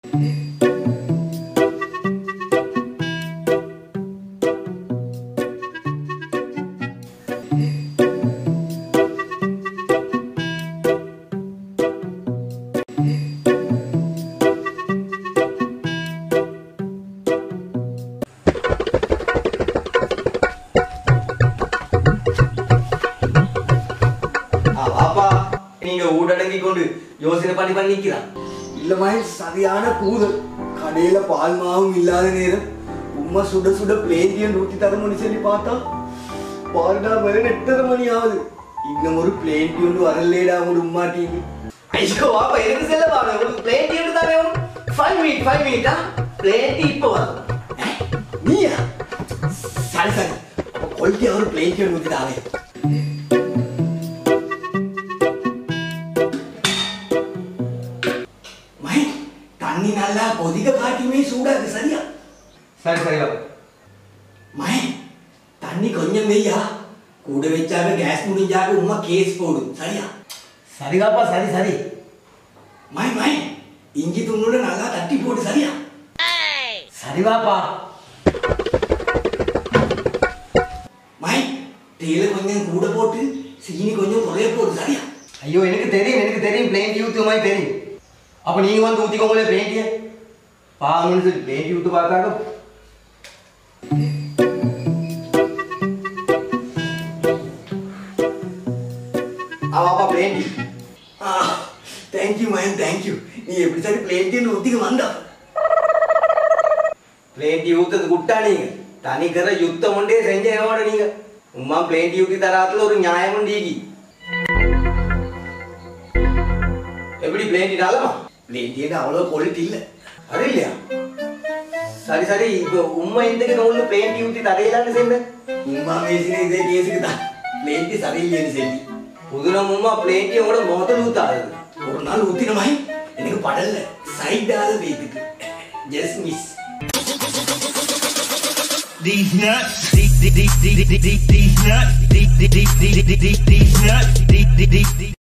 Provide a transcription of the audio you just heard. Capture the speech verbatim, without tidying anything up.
நீங்க ஊடடங்கி கொண்டு யோசனை பண்ணி பண்ணி நிக்கிறான் இல்லமாய் சரியான கூதல் கடையில பால் மாவும் இல்லாத நேரம் உம்மா சுட சுட பிளேட்டியன் ஊற்றி தரணும்னு சொல்லி பார்த்தா பாருடா வேற எட்டரை மணி ஆகுது இன்னும் ஒரு பிளேட்டி ஒன்று வரலேடா உங்க உம்மா டிவி. ஐயோ வாப்பா எனக்கு செல்ல பாரு உங்களுக்கு பிளேட்டி ஒன்று தானே ஃபைவ் மினிட் ஃபைவ் மினிட்டா பிளேட்டி இப்போ வரும். நீயா சரி சரி கொல்ட்டி அவர் பிளேட்டி ஒன்று ஊற்றி தானே. தண்ணி நல்லா கொதிக்க காட்டியுமே சூடாது சரியா? சரி சரி மய தண்ணி கொஞ்சம் வெய்யா கூட வச்சாக கேஸ் முடிஞ்சாக உமா கேஸ் போடும் சரியா? சரிதாப்பா சரி சரி. மய மய இஞ்சி துண்ணோட நல்லா தட்டி போடு சரியா? சரிவாப்பா. மய தேயிலை கொஞ்சம் கூட போட்டு சீனி கொஞ்சம் குறைய போடு சரியா? ஐயோ எனக்கு தெரியும் எனக்கு தெரியும் பிளேன் யூத்து மாதிரி தெரியும். அப்ப நீங்க வந்து ஊத்திக்கோங்களே பிளேண்டிய பாவம்னு சொல்லி பிளேண்டி ஊத்து பார்த்தாங்க. ஆவாப்பா பிளேண்டி. ஆ தேங்க்யூ மயன் தேங்க்யூ. நீ எப்படி சரி பிளேண்டின்னு ஊத்திக்க வந்தா பிளேண்டி ஊத்துறது குட்டா நீங்க தனிக்கிற யுத்தம் ஒன்றே செஞ்ச என்னோட நீங்க உமா பிளேண்டி ஊத்தி தராத்துல ஒரு நியாயம் உண்டீகி. எப்படி பிளேண்டி நல்லமா? பிளேண்டின்னு அவ்வளோ குவாலிட்டி இல்லை அது இல்லையா? சரி சரி இப்போ உண்மை இன்றைக்கு நூல்ல பிளேண்டி ஊத்தி தரையிலான்னு சேர்ந்து உமா பேசின இதே கேஸுக்கு தான் பிளேண்டி சரியில்லைன்னு சொல்லி புதுனம் உமா பிளேண்டி உங்களோட முதல் ஊத்தாது ஒரு நாள் ஊத்தினமாய் எனக்கு படல சைடாத வீட்டுக்கு just miss. These nuts, these these these these these nuts, these these these these these nuts, these these these